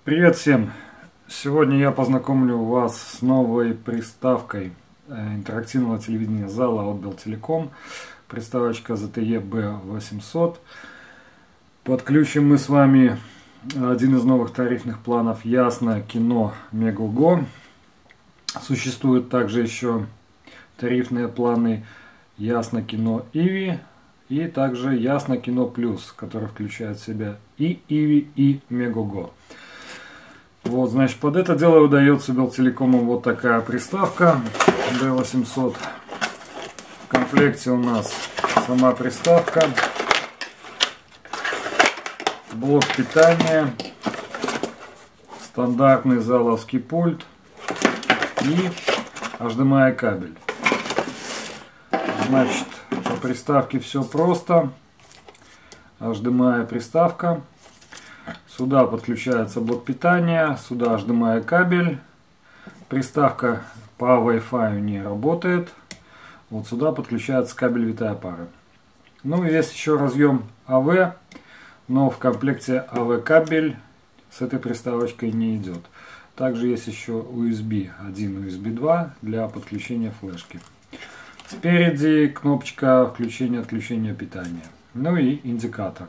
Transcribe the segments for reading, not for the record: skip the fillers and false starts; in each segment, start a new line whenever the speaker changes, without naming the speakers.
Привет всем! Сегодня я познакомлю вас с новой приставкой интерактивного телевидения зала от Beltelecom. Приставочка ZTE B800. Подключим мы с вами один из новых тарифных планов Ясно Кино Мегаго. Существуют также еще тарифные планы Ясно Кино Иви и также Ясно Кино Плюс, который включает в себя и Иви, и Мегаго. Вот, значит, под это дело выдается Beltelecom вот такая приставка B800. В комплекте у нас сама приставка, блок питания, стандартный заловский пульт и HDMI кабель. Значит, по приставке все просто. HDMI приставка. Сюда подключается блок питания, сюда HDMI кабель. Приставка по Wi-Fi не работает. Вот сюда подключается кабель витая пара. Ну и есть еще разъем AV, но в комплекте AV кабель с этой приставочкой не идет. Также есть еще USB 1, USB 2 для подключения флешки. Спереди кнопочка включения-отключения питания. Ну и индикатор.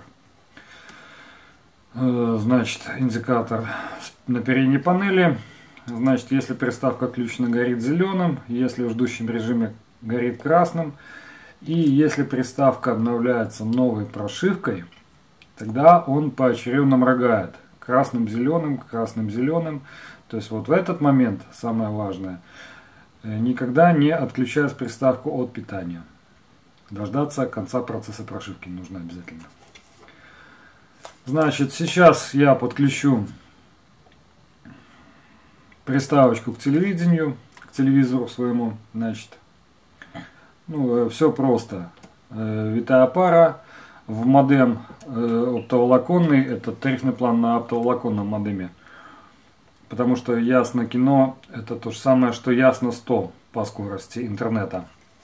Значит, индикатор на передней панели. Значит, если приставка включена, горит зеленым, если в ждущем режиме горит красным. И если приставка обновляется новой прошивкой, тогда он поочередно моргает красным-зеленым, красным-зеленым. То есть вот в этот момент, самое важное, никогда не отключать приставку от питания. Дождаться конца процесса прошивки нужно обязательно. Значит, сейчас я подключу приставочку к телевидению, к телевизору своему. Значит, все просто. Витая пара в модем оптоволоконный. Это тарифный план на оптоволоконном модеме. Потому что Ясно Кино это то же самое, что Ясно 100 по скорости интернета.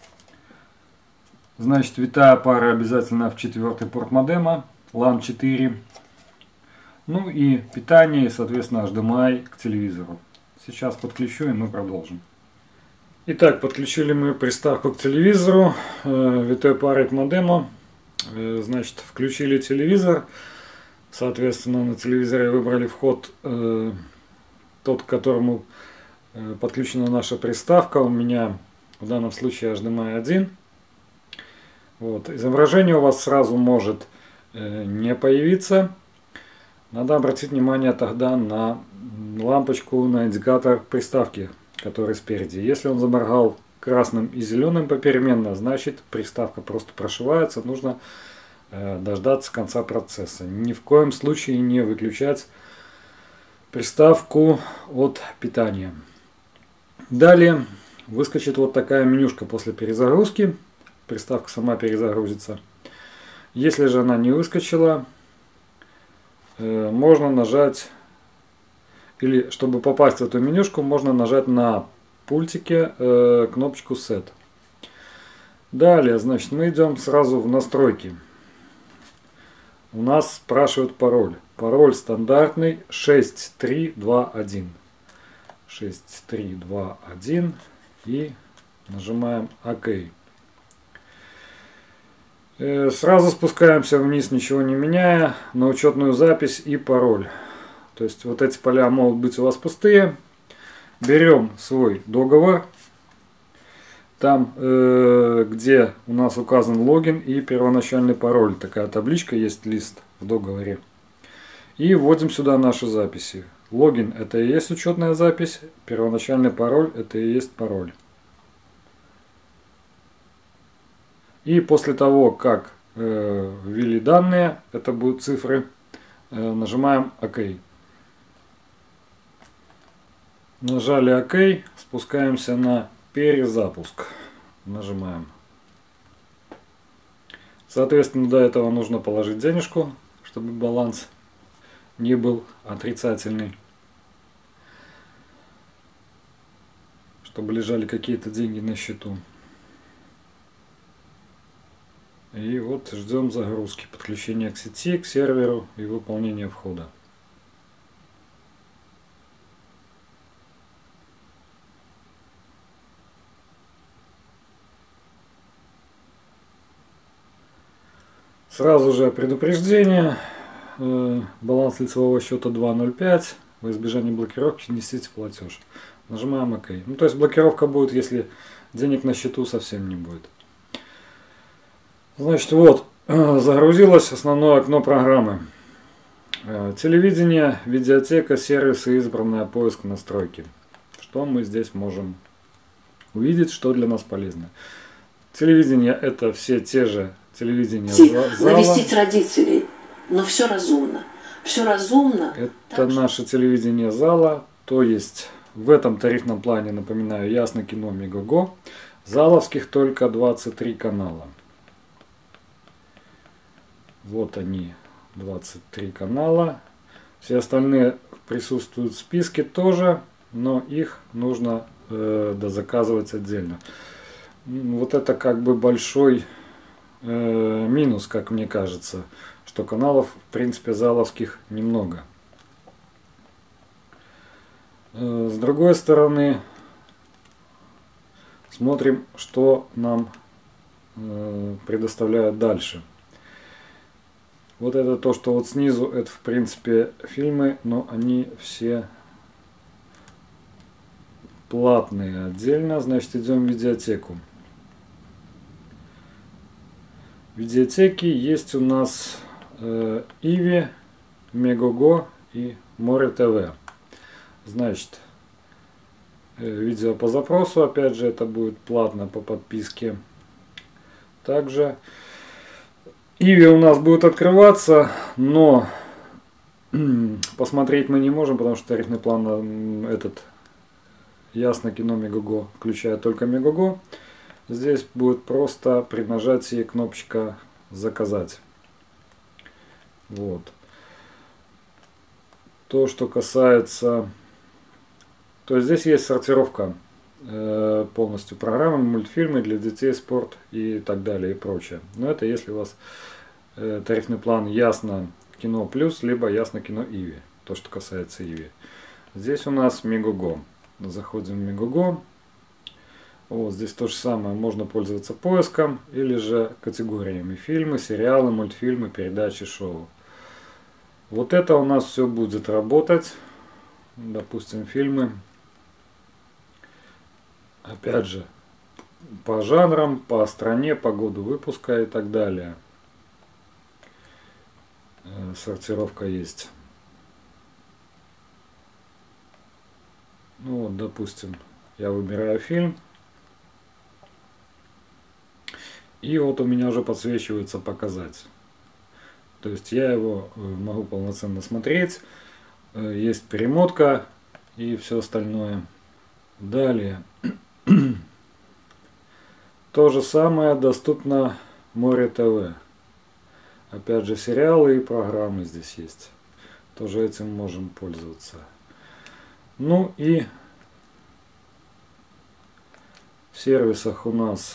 Значит, витая пара обязательно в 4-й порт модема. LAN 4. Ну и питание, и, соответственно, HDMI к телевизору. Сейчас подключу, и мы продолжим. Итак, подключили мы приставку к телевизору, витой парой к модему. Значит, включили телевизор. Соответственно, на телевизоре выбрали вход, тот, к которому подключена наша приставка. У меня в данном случае HDMI 1. Вот. Изображение у вас сразу может не появиться. Надо обратить внимание тогда на лампочку, на индикатор приставки, который спереди. Если он заморгал красным и зеленым попеременно, значит приставка просто прошивается. Нужно дождаться конца процесса. Ни в коем случае не выключать приставку от питания. Далее выскочит вот такая менюшка после перезагрузки. Приставка сама перезагрузится. Если же она не выскочила, можно нажать, или чтобы попасть в эту менюшку, можно нажать на пультике кнопочку Set. Далее, значит, мы идем сразу в настройки. У нас спрашивают пароль. Пароль стандартный 6321. 6321 и нажимаем ОК. Сразу спускаемся вниз, ничего не меняя, на учетную запись и пароль. То есть вот эти поля могут быть у вас пустые. Берем свой договор. Там, где у нас указан логин и первоначальный пароль. Такая табличка есть, лист в договоре. И вводим сюда наши записи. Логин это и есть учетная запись. Первоначальный пароль это и есть пароль. И после того, как ввели данные, это будут цифры, нажимаем ОК. Нажали ОК, спускаемся на перезапуск. Нажимаем. Соответственно, до этого нужно положить денежку, чтобы баланс не был отрицательный. Чтобы лежали какие-то деньги на счету. И вот ждем загрузки, подключения к сети, к серверу и выполнения входа. Сразу же предупреждение. Баланс лицевого счета 2.05. В избежание блокировки внесите платеж. Нажимаем ОК. Ну, то есть блокировка будет, если денег на счету совсем не будет. Значит, вот, загрузилось основное окно программы. Телевидение, видеотека, сервисы, избранная, поиск, настройки. Что мы здесь можем увидеть, что для нас полезно. Телевидение — это все те же телевидения зала.
Навестить родителей, но все разумно. Все разумно.
Это наше телевидение зала, то есть в этом тарифном плане, напоминаю, Ясно Кино, Мегого. Заловских только 23 канала. Вот они, 23 канала. Все остальные присутствуют в списке тоже, но их нужно дозаказывать отдельно. Вот это как бы большой минус, как мне кажется, что каналов, в принципе, заловских немного. С другой стороны, смотрим, что нам предоставляют дальше. Вот это то, что вот снизу, это в принципе фильмы, но они все платные отдельно. Значит, идем в видеотеку. В видеотеке есть у нас Иви, Мегого и Море ТВ. Значит, видео по запросу, опять же, это будет платно по подписке. Также Иви у нас будет открываться, но посмотреть мы не можем, потому что тарифный план этот Ясно Кино Мегого включает только Мегого. Здесь будет просто при нажатии кнопочка «Заказать». Вот. То, что касается... То есть здесь есть сортировка полностью программы, мультфильмы для детей, спорт и так далее и прочее. Но это если у вас тарифный план Ясно Кино Плюс, либо Ясно Кино Иви. То, что касается Иви. Здесь у нас Мегого. Заходим в Мегого. Вот здесь то же самое. Можно пользоваться поиском или же категориями. Фильмы, сериалы, мультфильмы, передачи, шоу. Вот это у нас все будет работать. Допустим, фильмы. Опять же, по жанрам, по стране, по году выпуска и так далее. Сортировка есть. Ну вот, допустим, я выбираю фильм. И вот у меня уже подсвечивается «Показать». То есть я его могу полноценно смотреть. Есть перемотка и все остальное. Далее. То же самое доступно Море ТВ. Опять же, сериалы и программы здесь есть. Тоже этим можем пользоваться. Ну и в сервисах у нас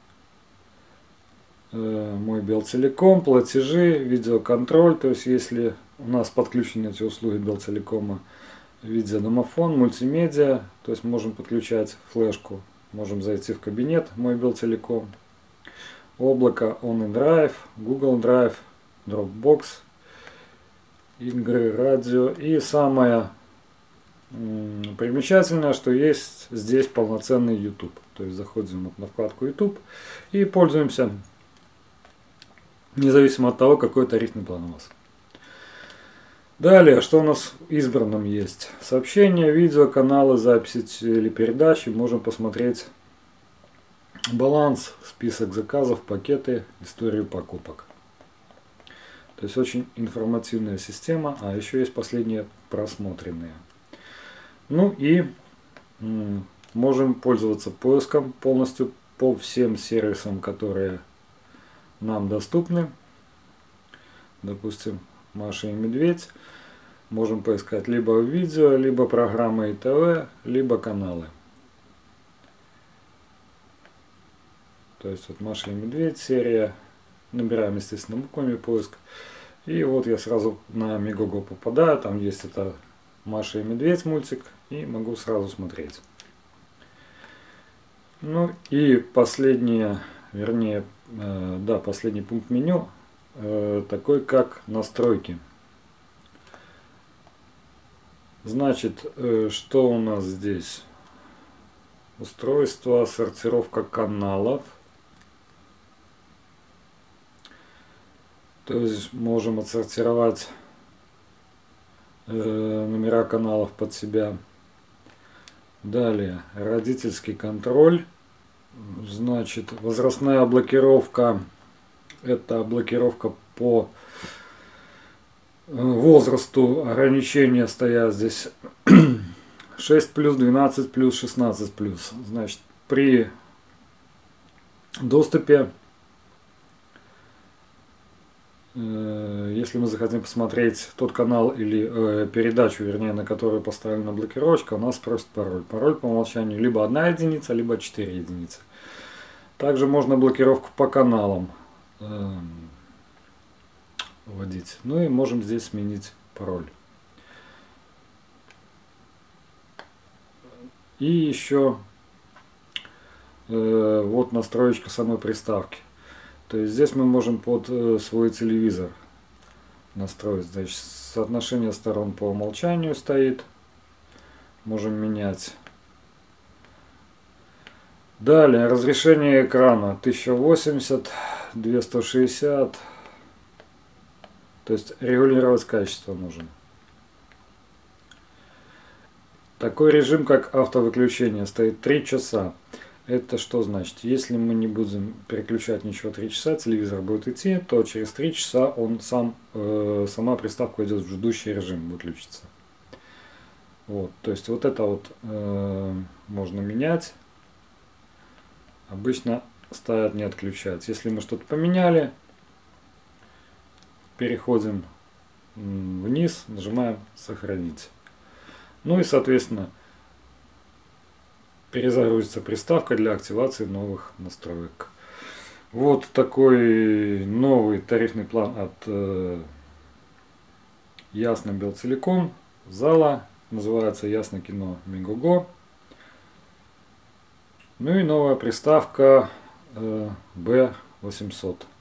Мой Белтелеком, платежи, видеоконтроль. То есть если у нас подключены эти услуги Белтелекома, видеодомофон, мультимедиа, то есть можем подключать флешку, можем зайти в кабинет Мой Белтелеком, облако OneDrive, Google Drive, Dropbox, игры, радио. И самое примечательное, что есть здесь полноценный YouTube. То есть заходим на вкладку YouTube и пользуемся, независимо от того, какой тарифный план у вас. Далее, что у нас в избранном есть? Сообщения, видео, каналы, записи или передачи. Можем посмотреть баланс, список заказов, пакеты, историю покупок. То есть очень информативная система. А еще есть последние просмотренные. Ну и можем пользоваться поиском полностью по всем сервисам, которые нам доступны. Допустим, Маша и Медведь. Можем поискать либо видео, либо программы ИТВ, либо каналы. То есть вот Маша и Медведь серия. Набираем, естественно, буквами поиск. И вот я сразу на Мегого попадаю. Там есть это Маша и Медведь мультик. И могу сразу смотреть. Ну и последнее, вернее, да, последний пункт меню. такой как настройки. Значит, что у нас здесь? Устройство, сортировка каналов. То есть можем отсортировать номера каналов под себя. Далее, родительский контроль. Значит, возрастная блокировка. Это блокировка по возрасту. Ограничения стоят здесь 6+, 12+, 16+. Значит, при доступе, если мы захотим посмотреть тот канал или передачу, вернее, на которую поставлена блокировочка, у нас просит пароль. Пароль по умолчанию либо 1 единица, либо 4 единицы. Также можно блокировку по каналам вводить. Ну и можем здесь сменить пароль. И еще вот настроечка самой приставки. То есть здесь мы можем под свой телевизор настроить. Значит, соотношение сторон по умолчанию стоит. Можем менять. Далее, разрешение экрана 1080, 260. То есть регулировать качество нужно. Такой режим, как автовыключение, стоит 3 часа. Это что значит? Если мы не будем переключать ничего 3 часа, телевизор будет идти, то через 3 часа он сама приставка идет в ждущий режим, выключится. Вот, то есть вот это вот можно менять. Обычно ставят не отключать. Если мы что-то поменяли, переходим вниз, нажимаем сохранить. Ну и соответственно перезагрузится приставка для активации новых настроек. Вот такой новый тарифный план от Ясно Белтелеком, зала, называется Ясно Кино Мегого. Ну и новая приставка B800.